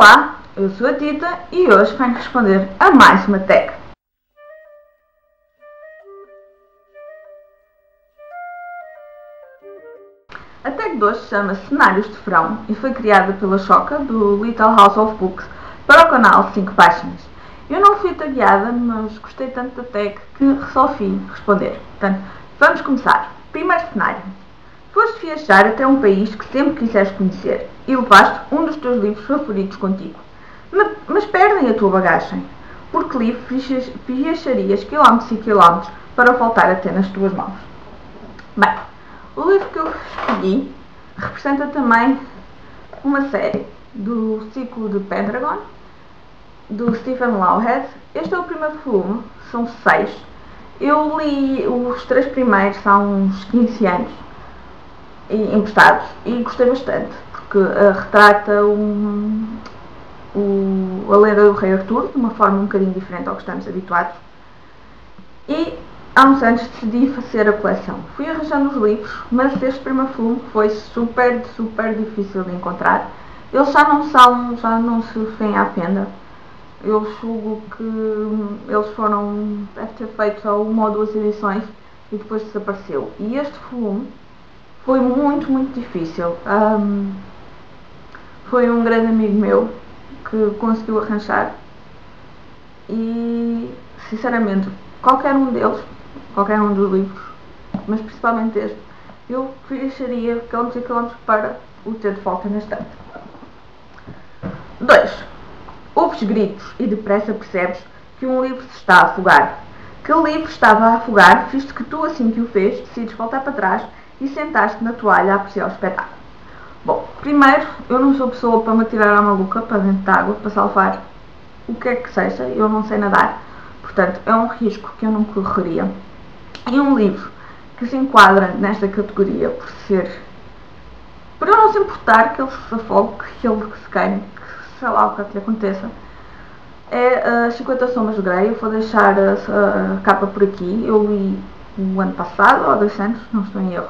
Olá, eu sou a Tita e hoje venho responder a mais uma tag. A tag de hoje chama-se Cenários de Verão e foi criada pela Choca, do Little House of Books, para o canal 5 Páginas. Eu não fui tagueada, mas gostei tanto da tag que resolvi responder. Portanto, vamos começar. Primeiro cenário. Foste viajar até um país que sempre quiseste conhecer e levaste um dos teus livros favoritos contigo. Mas perdem a tua bagagem. Por que livro viajarias quilómetros e quilómetros para voltar a ter nas tuas mãos? Bem, o livro que eu escolhi representa também uma série do ciclo de Pendragon, do Stephen Lawhead. Este é o primeiro volume, são 6. Eu li os 3 primeiros há uns 15 anos, emprestados, e gostei bastante, porque retrata a lenda do Rei Arthur de uma forma um bocadinho diferente ao que estamos habituados. E há uns anos decidi fazer a coleção. Fui arranjando os livros, mas este primeiro volume foi super difícil de encontrar. Eles já não se vêem à venda. Eu julgo que eles deve ter feito só uma ou 2 edições e depois desapareceu. E este volume foi muito difícil. Foi um grande amigo meu que conseguiu arranjar e, sinceramente, qualquer um dos livros, mas principalmente este, eu viajaria quilómetros e quilómetros para o ter de volta na estante. 2. Ouves gritos e depressa percebes que um livro se está a afogar. Que o livro estava a afogar, visto que tu, assim que o fez, decides voltar para trás e sentaste na toalha a apreciar o espetáculo. Bom, primeiro, eu não sou pessoa para me atirar à maluca para dentro de água, para salvar o que é que seja, eu não sei nadar, portanto é um risco que eu não correria. E um livro que se enquadra nesta categoria por eu não se importar que ele se afogue, que ele se queime, que sei lá o que é que lhe aconteça, é as 50 Sombras de Grey. Eu vou deixar a capa por aqui. Eu li o ano passado, ou 2 anos, não estou em erro,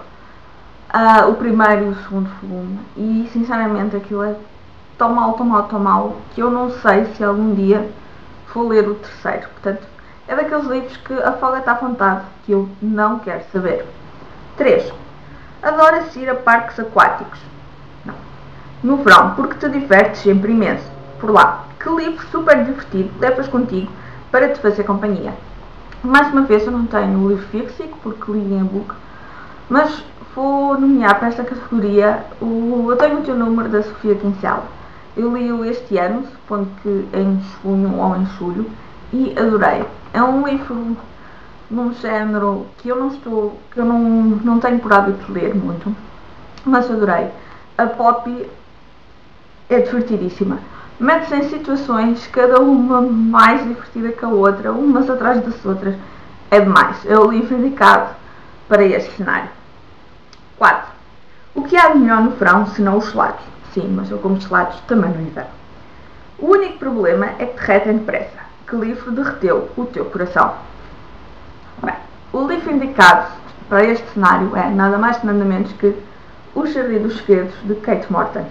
o primeiro e o segundo volume, e sinceramente aquilo é tão mal que eu não sei se algum dia vou ler o terceiro. Portanto, é daqueles livros que afoga-te à vontade, que eu não quero saber. 3. Adoras ir a parques aquáticos? Não. No verão, porque te divertes sempre imenso. Por lá, que livro super divertido levas contigo para te fazer companhia? Mais uma vez, eu não tenho o livro físico, porque li em e-book, mas vou nomear para esta categoria Eu Tenho o Teu Número, da Sofia Kinsella. Eu li-o este ano, supondo que em junho ou em julho, e adorei. É um livro num género que eu não tenho por hábito de ler muito, mas adorei. A Poppy é divertidíssima. Mete-se em situações, cada uma mais divertida que a outra, umas atrás das outras. É demais. É o livro indicado para este cenário. 4. O que há de melhor no verão senão os gelados? Sim, mas eu como gelados também no inverno. O único problema é que derretem depressa. Que livro derreteu o teu coração? Bem, o livro indicado para este cenário é nada mais nada menos que O Jardim dos Segredos, de Kate Morton.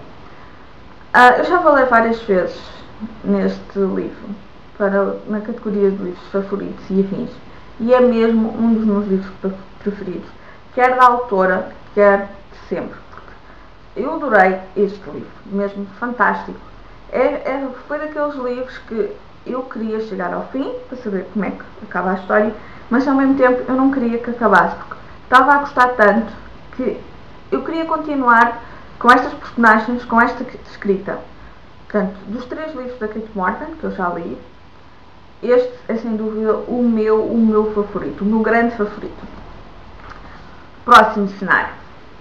Eu já falei várias vezes neste livro na categoria de livros favoritos e afins, e é mesmo um dos meus livros preferidos, quer da autora, quer de sempre, porque eu adorei este livro, mesmo fantástico. Foi daqueles livros que eu queria chegar ao fim para saber como é que acaba a história, mas ao mesmo tempo eu não queria que acabasse, porque estava a gostar tanto que eu queria continuar com estas personagens, com esta escrita. Portanto, dos 3 livros da Kate Morton que eu já li, este é sem dúvida o meu favorito, o meu grande favorito. Próximo cenário.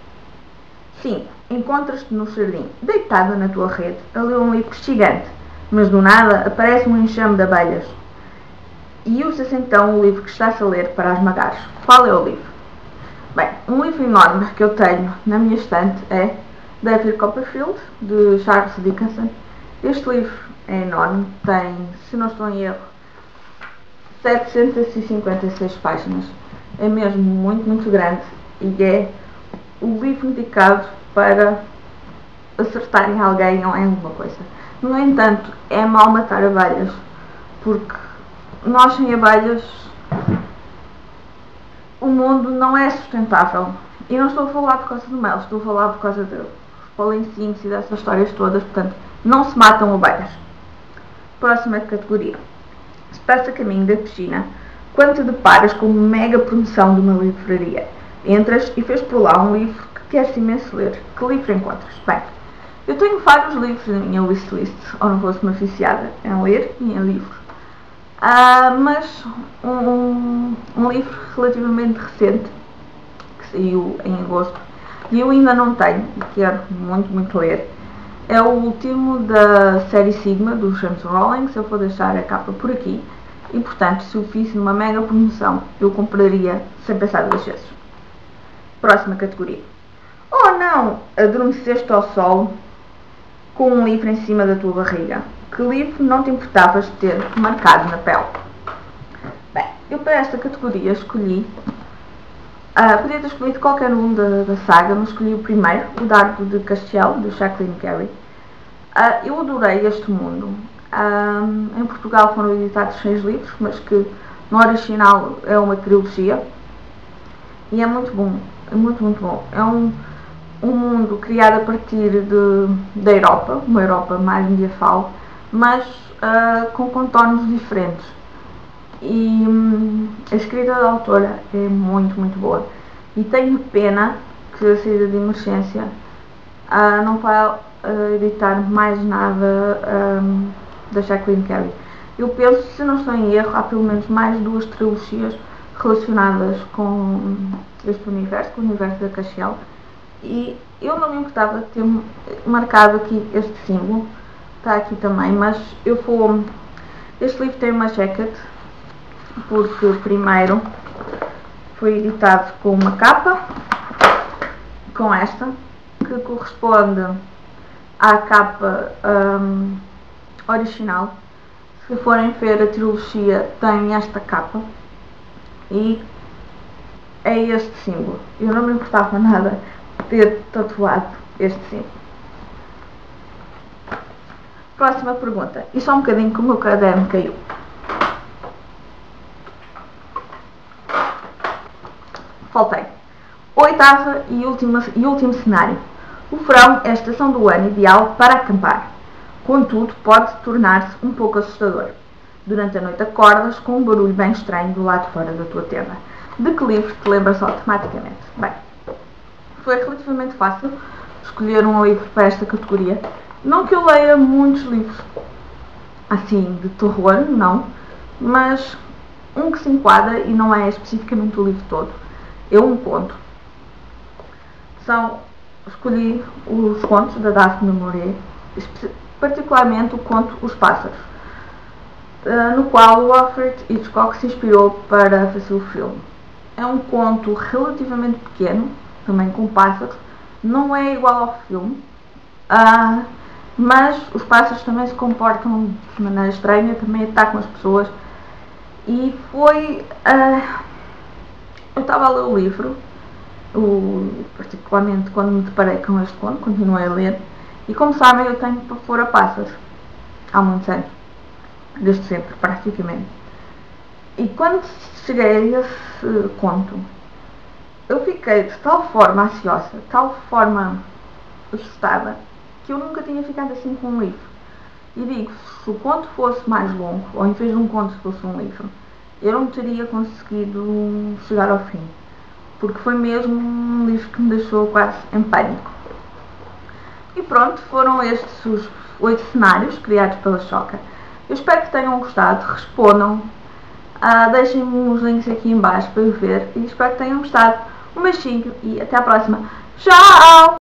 5. Encontras-te no jardim, deitada na tua rede, a ler um livro gigante, mas do nada aparece um enxame de abelhas e usas então o livro que estás a ler para esmagares. Qual é o livro? Bem, um livro enorme que eu tenho na minha estante é David Copperfield, de Charles Dickens. Este livro é enorme, tem, se não estou em erro, 756 páginas. É mesmo muito grande e é o livro indicado para acertar em alguém ou em alguma coisa. No entanto, é mau matar abelhas, porque nós sem abelhas o mundo não é sustentável. E não estou a falar por causa do mel, estou a falar por causa dos polencinhos e dessas histórias todas, portanto, não se matam abelhas. Próxima categoria. Estás a caminho da piscina quando te deparas com uma mega promoção de uma livraria. Entras e vês por lá um livro que queres imenso ler. Que livro encontras? Bem, eu tenho vários livros na minha wishlist, ou não fosse uma viciada em ler e em livros. Mas um livro relativamente recente, que saiu em agosto, e eu ainda não tenho, e quero muito ler, é o último da série Sigma, do James Rowling. Eu vou deixar a capa por aqui, e portanto, se o fiz numa mega promoção, eu compraria sem pensar duas vezes. Próxima categoria. Oh não, adormeceste ao sol com um livro em cima da tua barriga. Que livro não te importavas de ter marcado na pele? Bem, eu para esta categoria escolhi, podia ter escolhido qualquer um da saga, mas escolhi o primeiro, o Dardo de Castiel, de Jacqueline Carey. Eu adorei este mundo. Em Portugal foram editados 6 livros, mas que no original é uma trilogia. E é muito bom, é muito bom. É um mundo criado a partir da Europa, uma Europa mais medieval, mas com contornos diferentes. E a escrita da autora é muito boa. E tenho pena que a saída de emergência não vai editar mais nada da Jacqueline Carey. Eu penso, se não estou em erro, há pelo menos mais 2 trilogias relacionadas com este universo, com o universo da Castiel. E eu não me importava de ter marcado aqui este símbolo, está aqui também, mas este livro tem uma jacket, porque primeiro foi editado com uma capa, com esta, que corresponde à capa original. Se forem ver a trilogia, tem esta capa e é este símbolo. Eu não me importava nada de ter tatuado este símbolo. Próxima pergunta. E só um bocadinho que o meu caderno caiu. Faltei. Oitava e último cenário. O verão é a estação do ano ideal para acampar. Contudo, pode tornar-se um pouco assustador. Durante a noite acordas com um barulho bem estranho do lado de fora da tua tenda. De que livro te lembras automaticamente? Bem, foi relativamente fácil escolher um livro para esta categoria. Não que eu leia muitos livros assim de terror, não, mas um que se enquadra, e não é especificamente o livro todo, é um conto. Escolhi os contos da Daphne du Maurier, particularmente o conto Os Pássaros, no qual o Alfred Hitchcock se inspirou para fazer o filme. É um conto relativamente pequeno, também com pássaros, não é igual ao filme, mas os pássaros também se comportam de maneira estranha, também atacam as pessoas. E foi... eu estava a ler o livro, particularmente quando me deparei com este conto, continuei a ler, e como sabem, eu tenho pavor a pássaros há muitos anos, desde sempre praticamente. E quando cheguei a esse conto, eu fiquei de tal forma ansiosa, de tal forma assustada, que eu nunca tinha ficado assim com um livro. E digo, se o conto fosse mais longo, ou em vez de um conto fosse um livro, eu não teria conseguido chegar ao fim, porque foi mesmo um livro que me deixou quase em pânico. E pronto, foram estes os 8 cenários criados pela Choca. Eu espero que tenham gostado, respondam, deixem-me os links aqui em baixo para eu ver, e espero que tenham gostado. Um beijinho e até à próxima. Tchau!